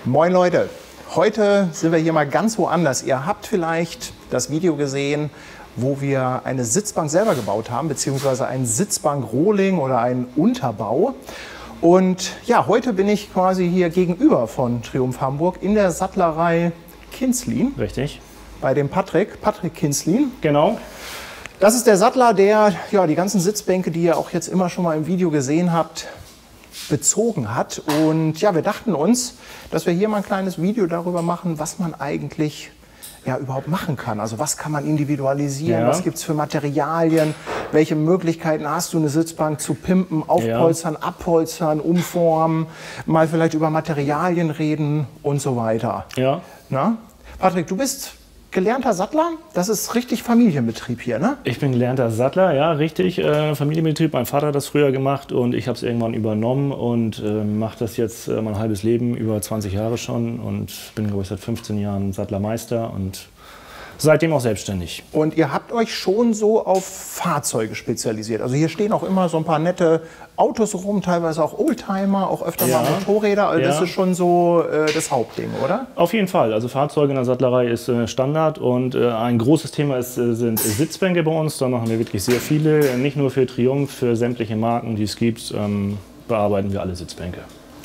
Moin Leute, heute sind wir hier mal ganz woanders. Ihr habt vielleicht das Video gesehen, wo wir eine Sitzbank selber gebaut haben, beziehungsweise ein Sitzbank-Rohling oder einen Unterbau. Und ja, heute bin ich quasi hier gegenüber von Triumph Hamburg in der Sattlerei Kinslin. Richtig. Bei dem Patrick Kinslin. Genau. Das ist der Sattler, der ja, die ganzen Sitzbänke, die ihr auch jetzt immer schon mal im Video gesehen habt, bezogen hat. Und ja, wir dachten uns, dass wir hier mal ein kleines Video darüber machen, was man eigentlich ja, überhaupt machen kann. Also was kann man individualisieren, was gibt es für Materialien, welche Möglichkeiten hast du, eine Sitzbank zu pimpen, aufpolstern, abpolstern, umformen, mal vielleicht über Materialien reden und so weiter. Ja. Na? Patrick, du bist gelernter Sattler? Das ist richtig Familienbetrieb hier, ne? Ich bin gelernter Sattler, ja, richtig. Familienbetrieb. Mein Vater hat das früher gemacht und ich habe es irgendwann übernommen und mache das jetzt mein halbes Leben, über 20 Jahre schon, und bin, glaube ich, seit 15 Jahren Sattlermeister und seitdem auch selbstständig. Und ihr habt euch schon so auf Fahrzeuge spezialisiert. Also hier stehen auch immer so ein paar nette Autos rum, teilweise auch Oldtimer, auch öfter mal Motorräder. Also das ist schon so das Hauptding, oder? Auf jeden Fall. Also Fahrzeuge in der Sattlerei ist Standard, und ein großes Thema sind Sitzbänke bei uns. Da machen wir wirklich sehr viele. Nicht nur für Triumph, für sämtliche Marken, die es gibt, bearbeiten wir alle Sitzbänke.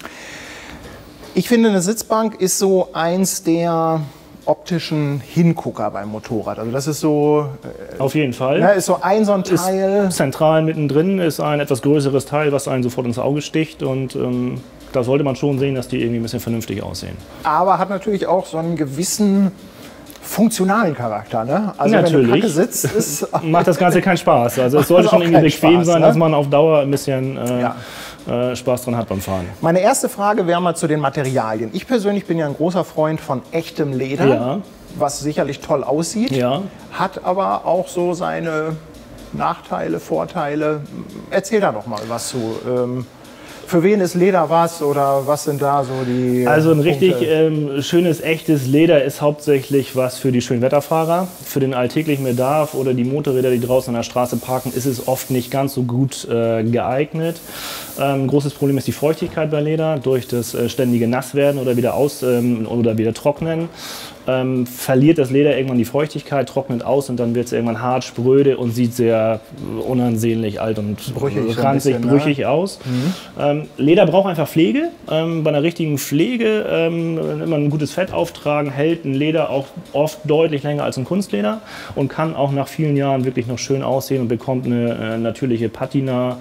Ich finde, eine Sitzbank ist so eins der optischen Hingucker beim Motorrad. Also das ist so... Auf jeden Fall. Ne, ist so ein Teil. Ist zentral mittendrin ist ein etwas größeres Teil, was einen sofort ins Auge sticht, und da sollte man schon sehen, dass die irgendwie ein bisschen vernünftig aussehen. Aber hat natürlich auch so einen gewissen funktionalen Charakter, ne? Also natürlich. Wenn du Kacke sitzt, macht das Ganze keinen Spaß. Also es sollte schon irgendwie bequem sein, ne? Dass man auf Dauer ein bisschen Spaß dran hat beim Fahren. Meine erste Frage wäre mal zu den Materialien. Ich persönlich bin ja ein großer Freund von echtem Leder, was sicherlich toll aussieht, hat aber auch so seine Nachteile, Vorteile. Erzähl da doch mal was zu. Für wen ist Leder was, oder was sind da so die Also ein Punkte? richtig schönes, echtes Leder ist hauptsächlich was für die Schönwetterfahrer. Für den alltäglichen Bedarf oder die Motorräder, die draußen an der Straße parken, ist es oft nicht ganz so gut geeignet. Großes Problem ist die Feuchtigkeit bei Leder. Durch das ständige Nasswerden oder wieder Trocknen verliert das Leder irgendwann die Feuchtigkeit, trocknet aus, und dann wird es irgendwann hart, spröde und sieht sehr unansehnlich alt und ranzig, brüchig aus. Leder braucht einfach Pflege. Bei einer richtigen Pflege immer ein gutes Fett auftragen, hält ein Leder auch oft deutlich länger als ein Kunstleder und kann auch nach vielen Jahren wirklich noch schön aussehen und bekommt eine natürliche Patina.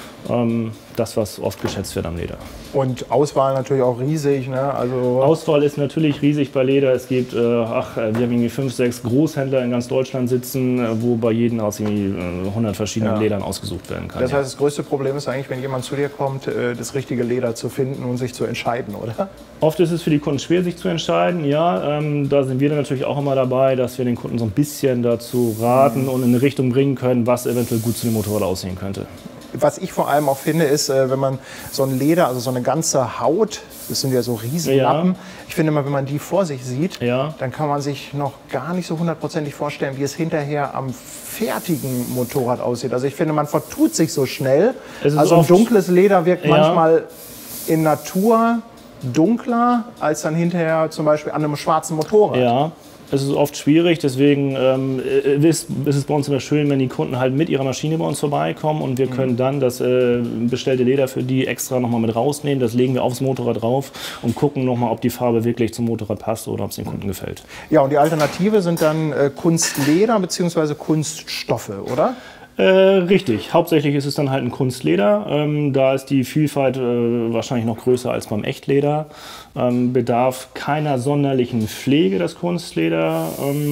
Das, was oft geschätzt wird am Leder. Und Auswahl natürlich auch riesig, ne? Also Auswahl ist natürlich riesig bei Leder. Es gibt, wir haben irgendwie 5, 6 Großhändler in ganz Deutschland sitzen, wo bei jedem aus irgendwie 100 verschiedenen Ledern ausgesucht werden kann. Das heißt, das größte Problem ist eigentlich, wenn jemand zu dir kommt, das richtige Leder zu finden und sich zu entscheiden, oder? Oft ist es für die Kunden schwer, sich zu entscheiden, ja. Da sind wir dann natürlich auch immer dabei, dass wir den Kunden so ein bisschen dazu raten und in eine Richtung bringen können, was eventuell gut zu dem Motorrad aussehen könnte. Was ich vor allem auch finde, ist, wenn man so ein Leder, also so eine ganze Haut, das sind ja so Riesenlappen, ich finde immer, wenn man die vor sich sieht, dann kann man sich noch gar nicht so hundertprozentig vorstellen, wie es hinterher am fertigen Motorrad aussieht. Also ich finde, man vertut sich so schnell. Also ein dunkles Leder wirkt manchmal in Natur dunkler als dann hinterher zum Beispiel an einem schwarzen Motorrad. Ja. Es ist oft schwierig, deswegen ist es bei uns immer schön, wenn die Kunden halt mit ihrer Maschine bei uns vorbeikommen, und wir können dann das bestellte Leder für die extra nochmal mit rausnehmen. Das legen wir aufs Motorrad drauf und gucken nochmal, ob die Farbe wirklich zum Motorrad passt oder ob es den Kunden gefällt. Ja, und die Alternative sind dann Kunstleder bzw. Kunststoffe, oder? Richtig. Hauptsächlich ist es dann halt ein Kunstleder. Da ist die Vielfalt wahrscheinlich noch größer als beim Echtleder. Bedarf keiner sonderlichen Pflege, das Kunstleder.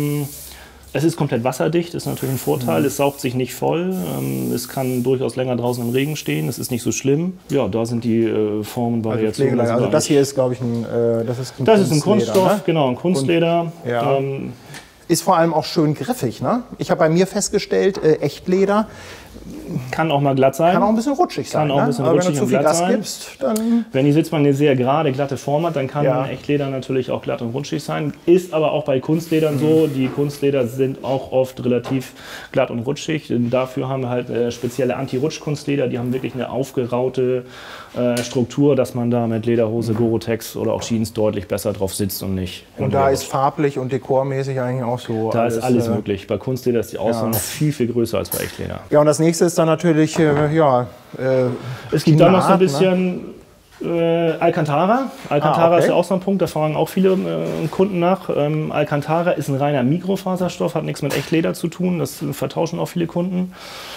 Es ist komplett wasserdicht, ist natürlich ein Vorteil. Es saugt sich nicht voll. Es kann durchaus länger draußen im Regen stehen. Es ist nicht so schlimm. Ja, da sind die Formen, Variationen. Also das hier ist, glaube ich, das ist ein Kunststoff, ne? Genau, ein Kunstleder. Ist vor allem auch schön griffig, ne? Ich habe bei mir festgestellt, Echtleder Kann auch mal glatt sein. Kann auch ein bisschen rutschig sein. Kann auch ein bisschen rutschig wenn du zu viel Gas gibst, dann... Wenn die Sitzbank eine sehr gerade, glatte Form hat, dann kann Echtleder natürlich auch glatt und rutschig sein. Ist aber auch bei Kunstledern so. Die Kunstleder sind auch oft relativ glatt und rutschig. Dafür haben wir halt spezielle Anti-Rutsch-Kunstleder. Die haben wirklich eine aufgeraute Struktur, dass man da mit Lederhose, Gore-Tex oder auch Jeans deutlich besser drauf sitzt und nicht. Und da ist farblich und dekormäßig eigentlich auch so. Da ist alles möglich. Bei Kunstleder ist die Auswahl noch viel, viel größer als bei Echtleder. Ja, und das nächste ist dann natürlich, es gibt dann noch so ein bisschen Alcantara. Alcantara ist ja auch so ein Punkt, da fragen auch viele Kunden nach. Alcantara ist ein reiner Mikrofaserstoff, hat nichts mit Echtleder zu tun, das vertauschen auch viele Kunden.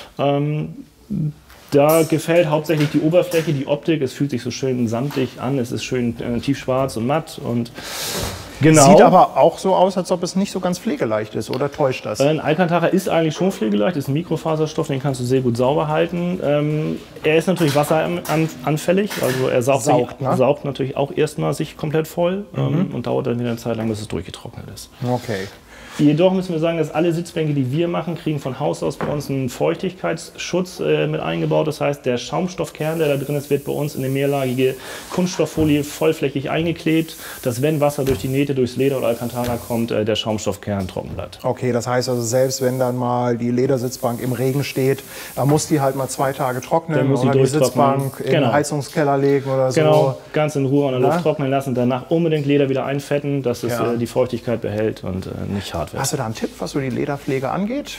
Da gefällt hauptsächlich die Oberfläche, die Optik. Es fühlt sich so schön samtig an, es ist schön tiefschwarz und matt. Und genau. Sieht aber auch so aus, als ob es nicht so ganz pflegeleicht ist, oder täuscht das? Alcantara ist eigentlich schon pflegeleicht, ist ein Mikrofaserstoff, den kannst du sehr gut sauber halten. Er ist natürlich wasseranfällig, also er saugt natürlich auch erstmal sich komplett voll und dauert dann wieder eine Zeit lang, bis es durchgetrocknet ist. Okay. Jedoch müssen wir sagen, dass alle Sitzbänke, die wir machen, kriegen von Haus aus bei uns einen Feuchtigkeitsschutz mit eingebaut. Das heißt, der Schaumstoffkern, der da drin ist, wird bei uns in eine mehrlagige Kunststofffolie vollflächig eingeklebt, dass wenn Wasser durch die Nähte, durchs Leder oder Alcantara kommt, der Schaumstoffkern trocken bleibt. Okay, das heißt also, selbst wenn dann mal die Ledersitzbank im Regen steht, dann muss die halt mal 2 Tage trocknen, dann muss oder die Sitzbank in den Heizungskeller legen oder so. Genau, ganz in Ruhe an der Luft trocknen lassen, danach unbedingt Leder wieder einfetten, dass es die Feuchtigkeit behält und nicht hart. Hast du da einen Tipp, was so die Lederpflege angeht?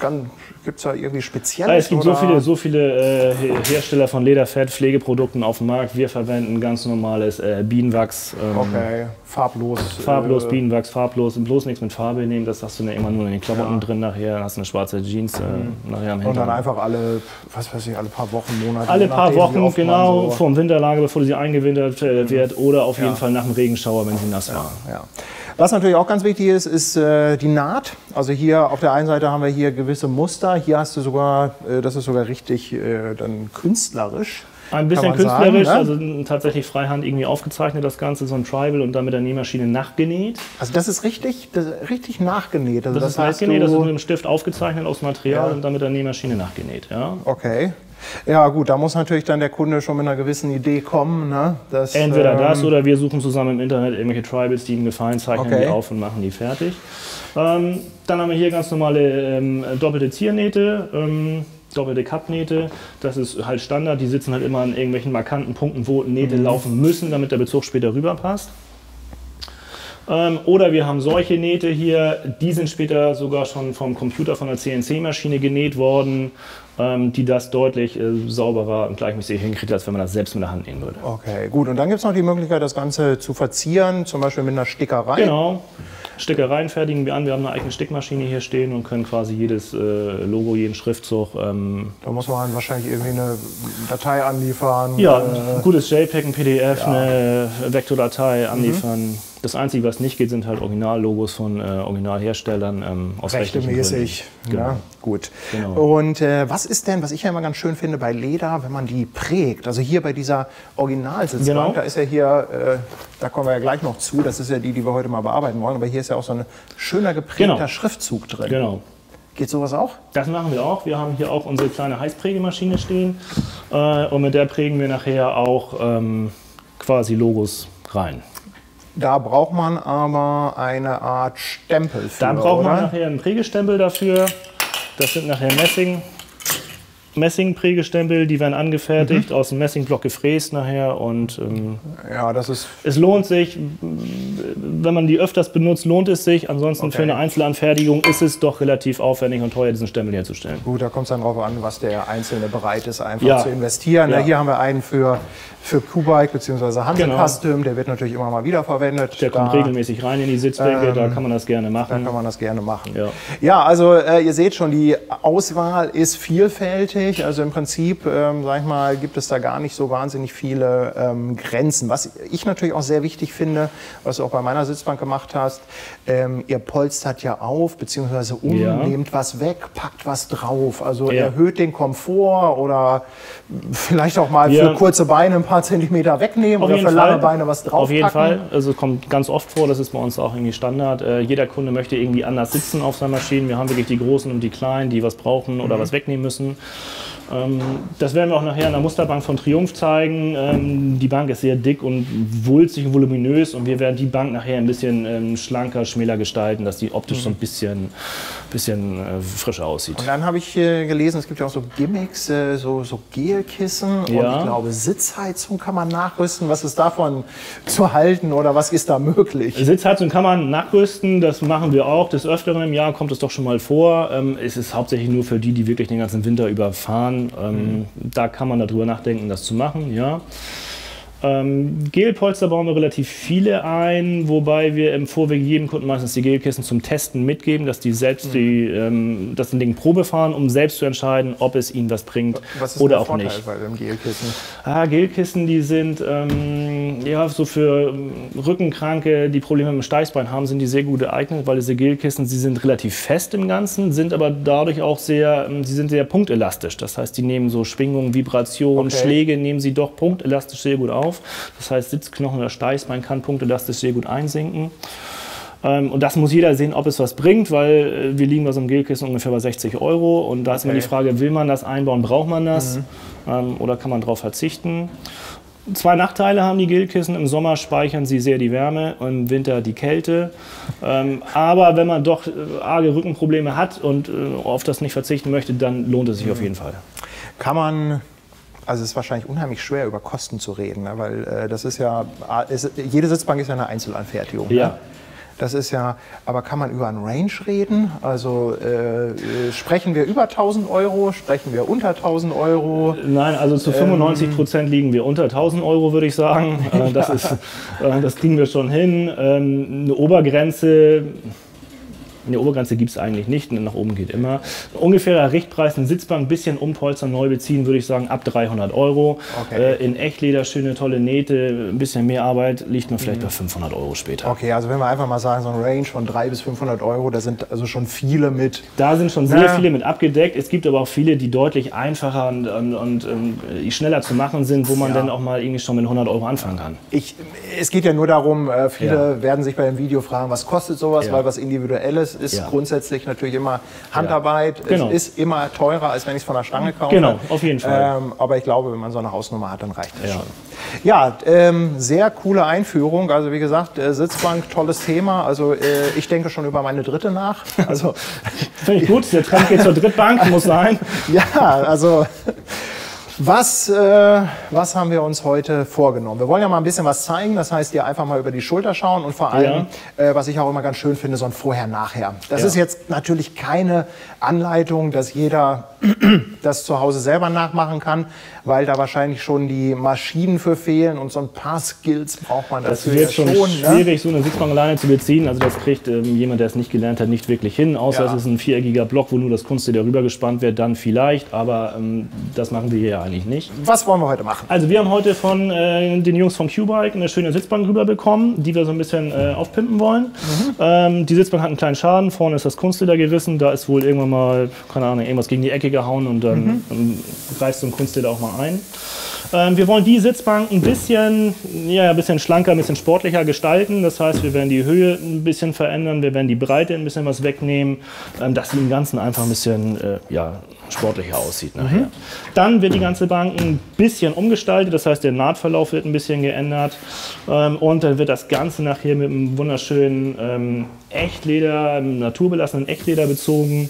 Gibt es da irgendwie Spezielles? Es gibt so viele Hersteller von Lederfett, Pflegeprodukten auf dem Markt. Wir verwenden ganz normales Bienenwachs. Okay, farblos. Farblos, Bienenwachs, farblos. Bloß nichts mit Farbe nehmen, das hast du immer nur in den Klamotten drin nachher. Dann hast du eine schwarze Jeans nachher am Hintern. Und dann einfach alle paar Wochen, Monate. Alle paar Wochen, genau, vor dem Winterlager, bevor sie eingewintert wird. Oder auf jeden Fall nach dem Regenschauer, wenn sie nass war. Ja. Was natürlich auch ganz wichtig ist, ist die Naht. Also hier auf der einen Seite haben wir hier gewisse Muster. Hier hast du sogar, das ist sogar richtig dann künstlerisch. Ein bisschen künstlerisch, sagen, ne? Also tatsächlich freihand irgendwie aufgezeichnet das Ganze, so ein Tribal und dann mit der Nähmaschine nachgenäht. Also das ist richtig nachgenäht. Also das ist nachgenäht, das ist mit dem Stift aufgezeichnet aus Material und dann mit der Nähmaschine nachgenäht. Ja. Okay. Ja gut, da muss natürlich dann der Kunde schon mit einer gewissen Idee kommen. Ne? Entweder das oder wir suchen zusammen im Internet irgendwelche Tribals, die ihm gefallen, zeichnen die auf und machen die fertig. Dann haben wir hier ganz normale doppelte Ziernähte, doppelte Cut-Nähte. Das ist halt Standard, die sitzen halt immer an irgendwelchen markanten Punkten, wo Nähte laufen müssen, damit der Bezug später rüberpasst. Oder wir haben solche Nähte hier, die sind später sogar schon vom Computer, von der CNC-Maschine genäht worden, die das deutlich sauberer und gleichmäßig hinkriegt, als wenn man das selbst mit der Hand nähen würde. Okay, gut. Und dann gibt es noch die Möglichkeit, das Ganze zu verzieren, zum Beispiel mit einer Stickerei. Genau. Stickereien fertigen wir an. Wir haben eine eigene Stickmaschine hier stehen und können quasi jedes Logo, jeden Schriftzug. Da muss man wahrscheinlich irgendwie eine Datei anliefern. Ja, ein gutes JPEG, ein PDF, eine Vektordatei anliefern. Das Einzige, was nicht geht, sind halt Originallogos von Originalherstellern aus rechtemäßig. Genau. Ja, gut. Genau. Und was ist denn, was ich ja immer ganz schön finde bei Leder, wenn man die prägt? Also hier bei dieser Originalsitzbank, da ist ja hier, da kommen wir ja gleich noch zu, das ist ja die wir heute mal bearbeiten wollen, aber hier ist ja auch so ein schöner geprägter Schriftzug drin. Genau. Geht sowas auch? Das machen wir auch. Wir haben hier auch unsere kleine Heißprägemaschine stehen und mit der prägen wir nachher auch quasi Logos rein. Da braucht man aber eine Art Stempel für, Da braucht man nachher einen Prägestempel dafür. Das sind nachher Messing-Prägestempel, die werden angefertigt, aus dem Messingblock gefräst nachher und ja, das ist... Es lohnt sich, wenn man die öfters benutzt, lohnt es sich. Ansonsten für eine Einzelanfertigung ist es doch relativ aufwendig und teuer, diesen Stempel herzustellen. Gut, da kommt es dann darauf an, was der Einzelne bereit ist, einfach zu investieren. Ja. Hier haben wir einen für Q-Bike bzw. Hanse Custom, der wird natürlich immer mal wieder verwendet. Der kommt regelmäßig rein in die Sitzbänke, da kann man das gerne machen. Da kann man das gerne machen. Ja, also ihr seht schon, die Auswahl ist vielfältig. Also im Prinzip, sag ich mal, gibt es da gar nicht so wahnsinnig viele Grenzen. Was ich natürlich auch sehr wichtig finde, was du auch bei meiner Sitzbank gemacht hast, ihr polstert ja auf, beziehungsweise nehmt was weg, packt was drauf. Also erhöht den Komfort oder vielleicht auch mal für kurze Beine ein paar Zentimeter wegnehmen oder für lange Beine was draufpacken. Auf jeden Fall. Also kommt ganz oft vor, das ist bei uns auch irgendwie Standard. Jeder Kunde möchte irgendwie anders sitzen auf seinen Maschinen. Wir haben wirklich die Großen und die Kleinen, die was brauchen oder was wegnehmen müssen. Das werden wir auch nachher in der Musterbank von Triumph zeigen. Die Bank ist sehr dick und wulzig und voluminös und wir werden die Bank nachher ein bisschen schlanker, schmäler gestalten, dass die optisch so ein bisschen frischer aussieht. Und dann habe ich gelesen, es gibt ja auch so Gimmicks, so Gelkissen und ich glaube Sitzheizung kann man nachrüsten. Was ist davon zu halten oder was ist da möglich? Sitzheizung kann man nachrüsten, das machen wir auch. Des Öfteren im Jahr kommt es doch schon mal vor. Es ist hauptsächlich nur für die wirklich den ganzen Winter überfahren. Da kann man darüber nachdenken, das zu machen, ja. Gelpolster bauen wir relativ viele ein, wobei wir im Vorweg jedem Kunden meistens die Gelkissen zum Testen mitgeben, dass die selbst das Ding Probe fahren, um selbst zu entscheiden, ob es ihnen was bringt oder auch nicht. Was ist der Vorteil bei dem Gelkissen? Gelkissen, die sind ja, so für Rückenkranke, die Probleme mit dem Steißbein haben, sind die sehr gut geeignet, weil diese Gelkissen, sie sind relativ fest im Ganzen, sind aber dadurch auch sehr punktelastisch. Das heißt, die nehmen so Schwingungen, Vibrationen, Schläge, nehmen sie doch punktelastisch sehr gut auf. Das heißt, Sitzknochen oder Steißbein kann punktelastisch sehr gut einsinken. Und das muss jeder sehen, ob es was bringt, weil wir liegen bei so einem Gelkissen ungefähr bei 60 €. Und da ist immer die Frage, will man das einbauen, braucht man das oder kann man darauf verzichten? 2 Nachteile haben die Gelkissen. Im Sommer speichern sie sehr die Wärme, im Winter die Kälte. Aber wenn man doch arge Rückenprobleme hat und auf das nicht verzichten möchte, dann lohnt es sich auf jeden Fall. Kann man... Also es ist wahrscheinlich unheimlich schwer, über Kosten zu reden, ne? Weil das ist ja, jede Sitzbank ist ja eine Einzelanfertigung. Ja. Ne? Das ist ja, aber kann man über einen Range reden? Also sprechen wir über 1.000 €, sprechen wir unter 1.000 €? Nein, also zu 95% liegen wir unter 1.000 €, würde ich sagen. Das kriegen wir schon hin. Eine Obergrenze... Eine Obergrenze gibt es eigentlich nicht, nach oben geht immer. Ungefährer Richtpreis, eine Sitzbank, ein bisschen umpolstern, neu beziehen, würde ich sagen, ab 300 €. In Echtleder, schöne, tolle Nähte, ein bisschen mehr Arbeit, liegt man vielleicht bei 500 € später. Okay, also wenn wir einfach mal sagen, so ein Range von 300 bis 500 €, da sind also schon viele mit. Da sind schon sehr viele mit abgedeckt. Es gibt aber auch viele, die deutlich einfacher und schneller zu machen sind, wo man dann auch mal irgendwie schon mit 100 € anfangen kann. Es geht ja nur darum, viele werden sich bei dem Video fragen, was kostet sowas, weil was Individuelles ist grundsätzlich natürlich immer Handarbeit. Genau. Es ist immer teurer, als wenn ich es von der Stange kaufe. Genau, auf jeden Fall. Aber ich glaube, wenn man so eine Hausnummer hat, dann reicht das schon. Ja, sehr coole Einführung. Also wie gesagt, Sitzbank, tolles Thema. Also ich denke schon über meine dritte nach. Also, finde ich gut, der Trend geht zur Drittbank, muss sein. Ja, also... Was haben wir uns heute vorgenommen? Wir wollen ja mal ein bisschen was zeigen, das heißt, dir einfach mal über die Schulter schauen und vor allem, was ich auch immer ganz schön finde, so ein Vorher-Nachher. Das ist jetzt natürlich keine Anleitung, dass jeder das zu Hause selber nachmachen kann, weil da wahrscheinlich schon die Maschinen für fehlen und so ein paar Skills braucht man dafür. Das wird schon schwierig, so eine Sitzbank alleine zu beziehen. Also das kriegt jemand, der es nicht gelernt hat, nicht wirklich hin, außer es ist ein 4-eckiger Block, wo nur das Kunstleder rüber gespannt wird, dann vielleicht, aber das machen wir hier ja eigentlich nicht. Was wollen wir heute machen? Also wir haben heute von den Jungs von Q-Bike eine schöne Sitzbank rüberbekommen, die wir so ein bisschen aufpimpen wollen. Die Sitzbank hat einen kleinen Schaden, vorne ist das Kunstleder gerissen, da ist wohl irgendwann mal, keine Ahnung, irgendwas gegen die Ecke gehauen und dann reißt so ein Kunstleder auch mal ein. Wir wollen die Sitzbank ein bisschen schlanker, ein bisschen sportlicher gestalten. Das heißt, wir werden die Höhe ein bisschen verändern, wir werden die Breite ein bisschen was wegnehmen, dass sie im Ganzen einfach ein bisschen sportlicher aussieht nachher. Dann wird die ganze Bank ein bisschen umgestaltet, das heißt, der Nahtverlauf wird ein bisschen geändert und dann wird das Ganze nachher mit einem wunderschönen Echtleder, naturbelassenen Echtleder bezogen,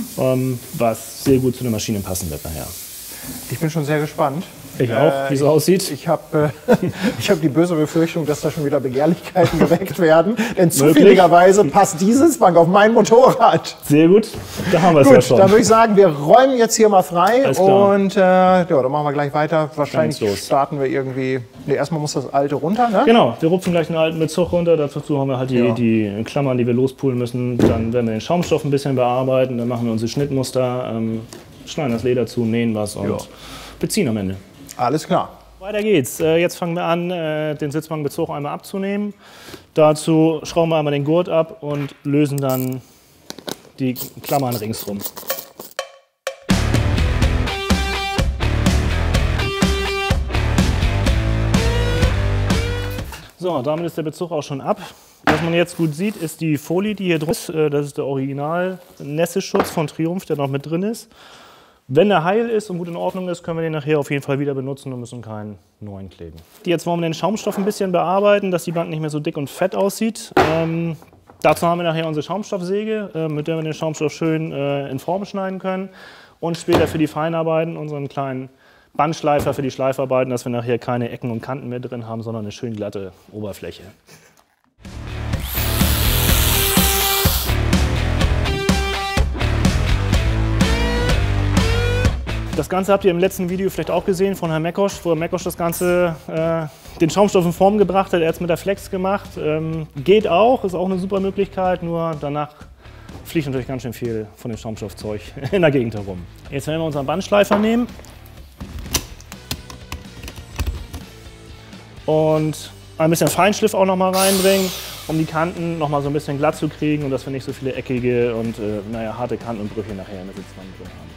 was sehr gut zu der Maschine passen wird nachher. Ich bin schon sehr gespannt. Ich auch, wie es aussieht. Ich hab die böse Befürchtung, dass da schon wieder Begehrlichkeiten geweckt werden. Denn zufälligerweise passt die Sitzbank auf mein Motorrad. Sehr gut, da haben wir es ja schon. Dann würde ich sagen, wir räumen jetzt hier mal frei. Und dann machen wir gleich weiter. Wahrscheinlich starten wir irgendwie... Nee, erstmal muss das alte runter, ne? Genau, wir rupfen gleich einen alten Bezug runter. Dazu haben wir halt die Klammern, die wir lospulen müssen. Dann werden wir den Schaumstoff ein bisschen bearbeiten. Dann machen wir unsere Schnittmuster, schneiden das Leder zu, nähen was und beziehen am Ende. Alles klar. Weiter geht's. Jetzt fangen wir an, den Sitzbankbezug einmal abzunehmen. Dazu schrauben wir einmal den Gurt ab und lösen dann die Klammern ringsrum. So, damit ist der Bezug auch schon ab. Was man jetzt gut sieht, ist die Folie, die hier drin ist. Das ist der Original Nässeschutz von Triumph, der noch mit drin ist. Wenn er heil ist und gut in Ordnung ist, können wir den nachher auf jeden Fall wieder benutzen und müssen keinen neuen kleben. Jetzt wollen wir den Schaumstoff ein bisschen bearbeiten, dass die Bank nicht mehr so dick und fett aussieht. Dazu haben wir nachher unsere Schaumstoffsäge, mit der wir den Schaumstoff schön in Form schneiden können. Und später für die Feinarbeiten unseren kleinen Bandschleifer für die Schleifarbeiten, dass wir nachher keine Ecken und Kanten mehr drin haben, sondern eine schön glatte Oberfläche. Das Ganze habt ihr im letzten Video vielleicht auch gesehen von Herrn Meckosch, wo Herr Meckosch das Ganze, den Schaumstoff in Form gebracht hat. Er hat es mit der Flex gemacht. Geht auch, ist auch eine super Möglichkeit, nur danach fliegt natürlich ganz schön viel von dem Schaumstoffzeug in der Gegend herum. Jetzt werden wir unseren Bandschleifer nehmen und ein bisschen Feinschliff auch noch mal reinbringen, um die Kanten noch mal so ein bisschen glatt zu kriegen und dass wir nicht so viele eckige und harte Kanten und Brüche nachher in der Sitzbank drin haben.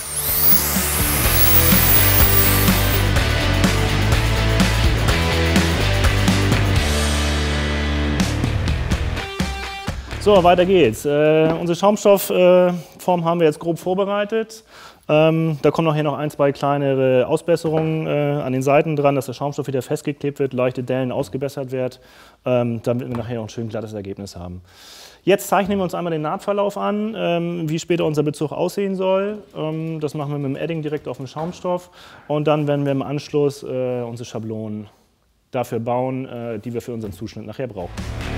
So, weiter geht's. Unsere Schaumstoffform haben wir jetzt grob vorbereitet. Da kommen nachher noch ein, zwei kleinere Ausbesserungen an den Seiten dran, dass der Schaumstoff wieder festgeklebt wird, leichte Dellen ausgebessert wird, damit wir nachher auch ein schön glattes Ergebnis haben. Jetzt zeichnen wir uns einmal den Nahtverlauf an, wie später unser Bezug aussehen soll. Das machen wir mit dem Edding direkt auf dem Schaumstoff und dann werden wir im Anschluss unsere Schablonen dafür bauen, die wir für unseren Zuschnitt nachher brauchen.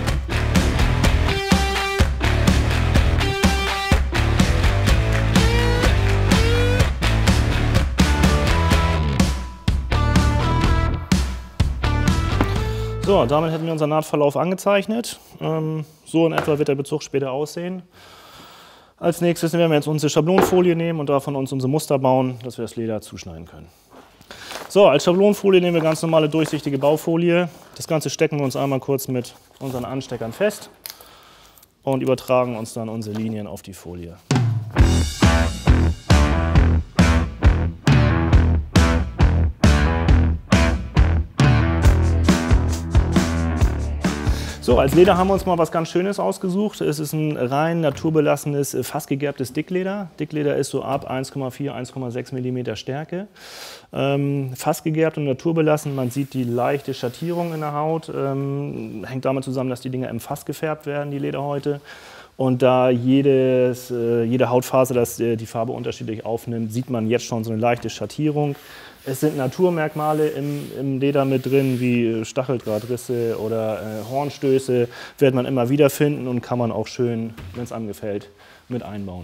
So, damit hätten wir unseren Nahtverlauf angezeichnet. So in etwa wird der Bezug später aussehen. Als nächstes werden wir jetzt unsere Schablonenfolie nehmen und davon uns unsere Muster bauen, dass wir das Leder zuschneiden können. So, als Schablonenfolie nehmen wir ganz normale durchsichtige Baufolie. Das Ganze stecken wir uns einmal kurz mit unseren Ansteckern fest und übertragen uns dann unsere Linien auf die Folie. So, als Leder haben wir uns mal was ganz Schönes ausgesucht. Es ist ein rein naturbelassenes, fast gegerbtes Dickleder. Dickleder ist so ab 1,4, 1,6 mm Stärke. Fast gegerbt und naturbelassen. Man sieht die leichte Schattierung in der Haut. Hängt damit zusammen, dass die Dinger im Fass gefärbt werden, die Lederhäute. Und da jede Hautfaser die Farbe unterschiedlich aufnimmt, sieht man jetzt schon so eine leichte Schattierung. Es sind Naturmerkmale im Leder mit drin, wie Stacheldrahtrisse oder Hornstöße, wird man immer wieder finden und kann man auch schön, wenn es einem gefällt, mit einbauen.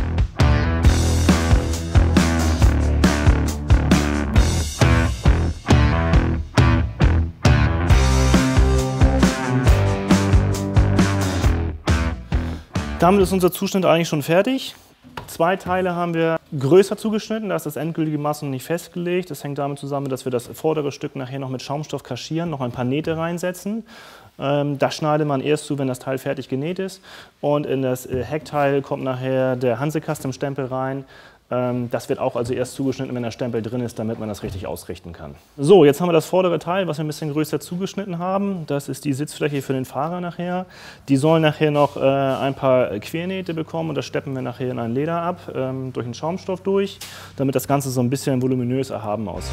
Damit ist unser Zuschnitt eigentlich schon fertig. Zwei Teile haben wir größer zugeschnitten, da ist das endgültige Maß noch nicht festgelegt. Das hängt damit zusammen, dass wir das vordere Stück nachher noch mit Schaumstoff kaschieren, noch ein paar Nähte reinsetzen. Das schneidet man erst zu, wenn das Teil fertig genäht ist. Und in das Heckteil kommt nachher der Hanse Custom Stempel rein. Das wird auch also erst zugeschnitten, wenn der Stempel drin ist, damit man das richtig ausrichten kann. So, jetzt haben wir das vordere Teil, was wir ein bisschen größer zugeschnitten haben. Das ist die Sitzfläche für den Fahrer nachher. Die sollen nachher noch ein paar Quernähte bekommen und das steppen wir nachher in ein Leder ab, durch den Schaumstoff durch, damit das Ganze so ein bisschen voluminös erhaben aussieht.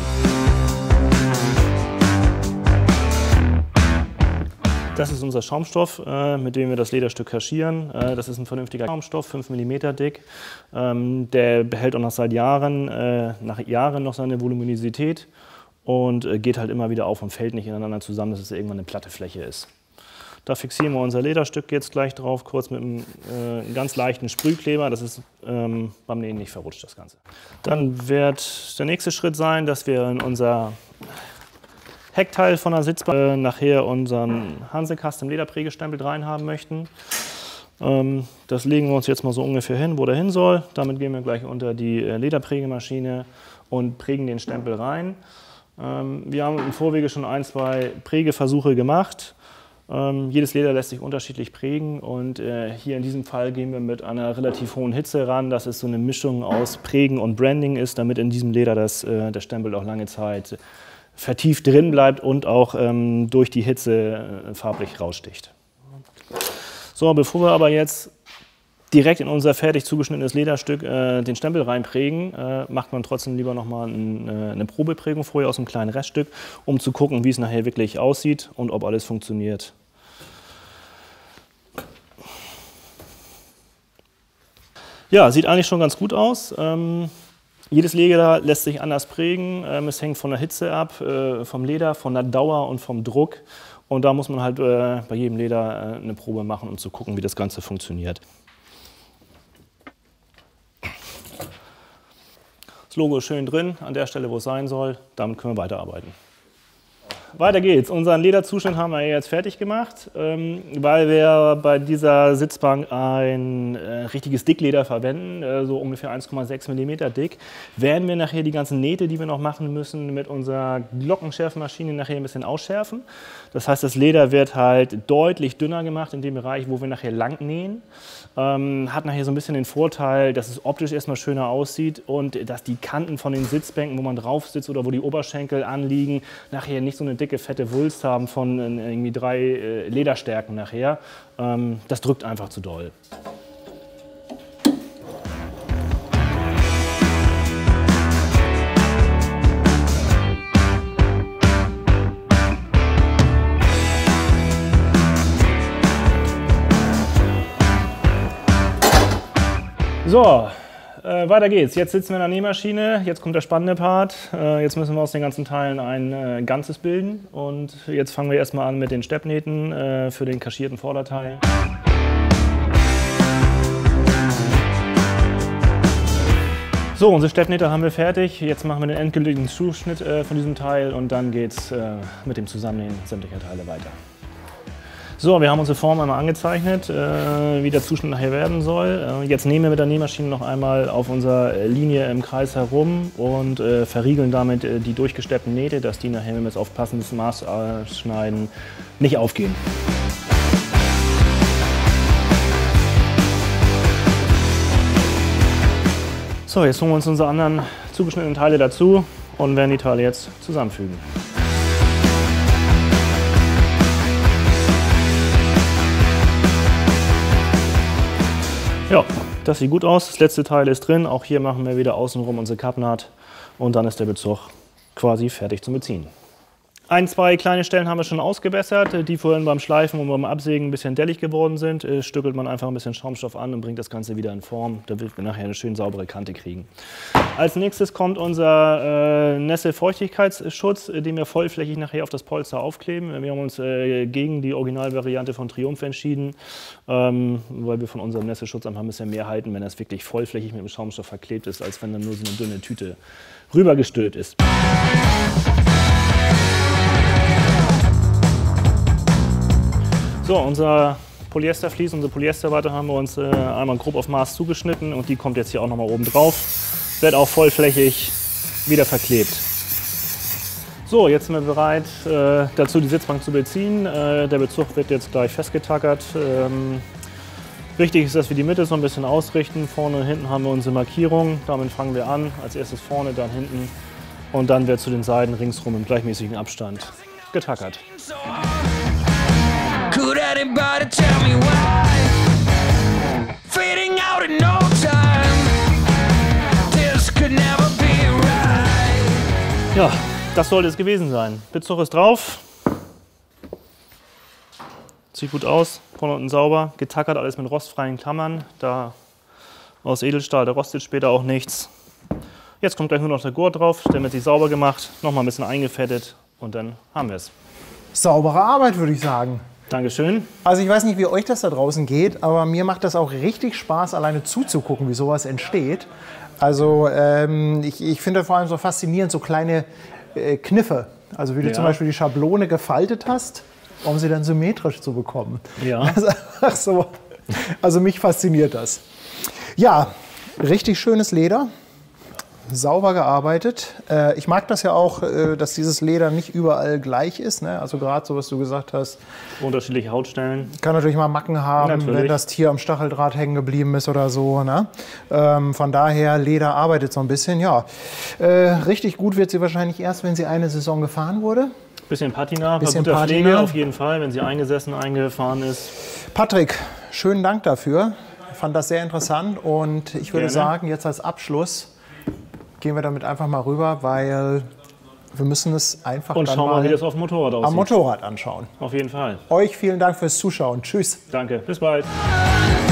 Das ist unser Schaumstoff, mit dem wir das Lederstück kaschieren. Das ist ein vernünftiger Schaumstoff, 5 mm dick. Der behält auch noch seit Jahren, nach Jahren noch seine Voluminosität und geht halt immer wieder auf und fällt nicht ineinander zusammen, dass es irgendwann eine platte Fläche ist. Da fixieren wir unser Lederstück jetzt gleich drauf, kurz mit einem ganz leichten Sprühkleber, das ist beim Nähen nicht verrutscht, das Ganze. Dann wird der nächste Schritt sein, dass wir in unser Heckteil von der Sitzbank nachher unseren Hanse Custom Lederprägestempel rein haben möchten. Das legen wir uns jetzt mal so ungefähr hin, wo der hin soll. Damit gehen wir gleich unter die Lederprägemaschine und prägen den Stempel rein. Wir haben im Vorwege schon ein, zwei Prägeversuche gemacht. Jedes Leder lässt sich unterschiedlich prägen und hier in diesem Fall gehen wir mit einer relativ hohen Hitze ran, dass es so eine Mischung aus Prägen und Branding ist, damit in diesem Leder der Stempel auch lange Zeit vertieft drin bleibt und auch durch die Hitze farblich raussticht. So, bevor wir aber jetzt direkt in unser fertig zugeschnittenes Lederstück den Stempel reinprägen, macht man trotzdem lieber nochmal eine Probeprägung vorher aus einem kleinen Reststück, um zu gucken, wie es nachher wirklich aussieht und ob alles funktioniert. Ja, sieht eigentlich schon ganz gut aus. Jedes Leder lässt sich anders prägen. Es hängt von der Hitze ab, vom Leder, von der Dauer und vom Druck. Und da muss man halt bei jedem Leder eine Probe machen, um zu gucken, wie das Ganze funktioniert. Das Logo ist schön drin, an der Stelle, wo es sein soll. Damit können wir weiterarbeiten. Weiter geht's. Unseren Lederzuschnitt haben wir jetzt fertig gemacht, weil wir bei dieser Sitzbank ein richtiges Dickleder verwenden, so ungefähr 1,6 mm dick. Werden wir nachher die ganzen Nähte, die wir noch machen müssen, mit unserer Glockenschärfmaschine nachher ein bisschen ausschärfen. Das heißt, das Leder wird halt deutlich dünner gemacht in dem Bereich, wo wir nachher lang nähen. Hat nachher so ein bisschen den Vorteil, dass es optisch erstmal schöner aussieht und dass die Kanten von den Sitzbänken, wo man drauf sitzt oder wo die Oberschenkel anliegen, nachher nicht so eine dicke, fette Wulst haben von irgendwie 3 Lederstärken nachher. Das drückt einfach zu doll. So, weiter geht's. Jetzt sitzen wir in der Nähmaschine, jetzt kommt der spannende Part. Jetzt müssen wir aus den ganzen Teilen ein Ganzes bilden. Und jetzt fangen wir erstmal an mit den Steppnähten für den kaschierten Vorderteil. So, unsere Steppnähte haben wir fertig. Jetzt machen wir den endgültigen Zuschnitt von diesem Teil und dann geht's mit dem Zusammennähen sämtlicher Teile weiter. So, wir haben unsere Form einmal angezeichnet, wie der Zuschnitt nachher werden soll. Jetzt nähen wir mit der Nähmaschine noch einmal auf unserer Linie im Kreis herum und verriegeln damit die durchgesteppten Nähte, dass die nachher, wenn wir es auf passendes Maß schneiden, nicht aufgehen. So, jetzt holen wir uns unsere anderen zugeschnittenen Teile dazu und werden die Teile jetzt zusammenfügen. Ja, das sieht gut aus. Das letzte Teil ist drin. Auch hier machen wir wieder außenrum unsere Kappnaht und dann ist der Bezug quasi fertig zum Beziehen. 1, 2 kleine Stellen haben wir schon ausgebessert, die vorhin beim Schleifen und beim Absägen ein bisschen dellig geworden sind. Stückelt man einfach ein bisschen Schaumstoff an und bringt das Ganze wieder in Form, damit wir nachher eine schön saubere Kante kriegen. Als nächstes kommt unser Nässe-Feuchtigkeitsschutz, den wir vollflächig nachher auf das Polster aufkleben. Wir haben uns gegen die Originalvariante von Triumph entschieden, weil wir von unserem Nässeschutz einfach ein bisschen mehr halten, wenn das wirklich vollflächig mit dem Schaumstoff verklebt ist, als wenn dann nur so eine dünne Tüte rübergestülpt ist. So, unser Polyestervlies, unsere Polyesterwatte haben wir uns einmal grob auf Maß zugeschnitten und die kommt jetzt hier auch nochmal oben drauf. Wird auch vollflächig wieder verklebt. So, jetzt sind wir bereit dazu, die Sitzbank zu beziehen. Der Bezug wird jetzt gleich festgetackert. Wichtig ist, dass wir die Mitte so ein bisschen ausrichten. Vorne und hinten haben wir unsere Markierung. Damit fangen wir an. Als erstes vorne, dann hinten. Und dann wird zu den Seiten ringsrum im gleichmäßigen Abstand getackert. Could anybody tell me why? Fading out in no time. This could never be right. Ja, das sollte es gewesen sein. Bezug ist drauf. Sieht gut aus, von unten sauber. Getackert, alles mit rostfreien Klammern. Da aus Edelstahl, da rostet später auch nichts. Jetzt kommt gleich nur noch der Gurt drauf, der wird sich sauber gemacht, nochmal ein bisschen eingefettet und dann haben wir es. Saubere Arbeit, würde ich sagen. Dankeschön. Also ich weiß nicht, wie euch das da draußen geht, aber mir macht das auch richtig Spaß, alleine zuzugucken, wie sowas entsteht. Also ich finde vor allem so faszinierend, so kleine Kniffe. Also wie du zum Beispiel die Schablone gefaltet hast, um sie dann symmetrisch zu bekommen. Ja. Also mich fasziniert das. Ja, richtig schönes Leder. Sauber gearbeitet. Ich mag das ja auch, dass dieses Leder nicht überall gleich ist. Ne? Also gerade so, was du gesagt hast. Unterschiedliche Hautstellen. Kann natürlich mal Macken haben, wenn das Tier am Stacheldraht hängen geblieben ist oder so. Ne? Von daher, Leder arbeitet so ein bisschen. Ja, richtig gut wird sie wahrscheinlich erst, wenn sie eine Saison gefahren wurde. Bisschen Patina, bisschen guter Pflege auf jeden Fall, wenn sie eingesessen, eingefahren ist. Patrick, schönen Dank dafür. fand das sehr interessant und ich würde sagen, jetzt als Abschluss gehen wir damit einfach mal rüber, weil wir müssen es einfach und dann schauen mal, wie mal das auf dem Motorrad aussieht. am Motorrad anschauen. Auf jeden Fall. Euch vielen Dank fürs Zuschauen. Tschüss. Danke. Bis bald.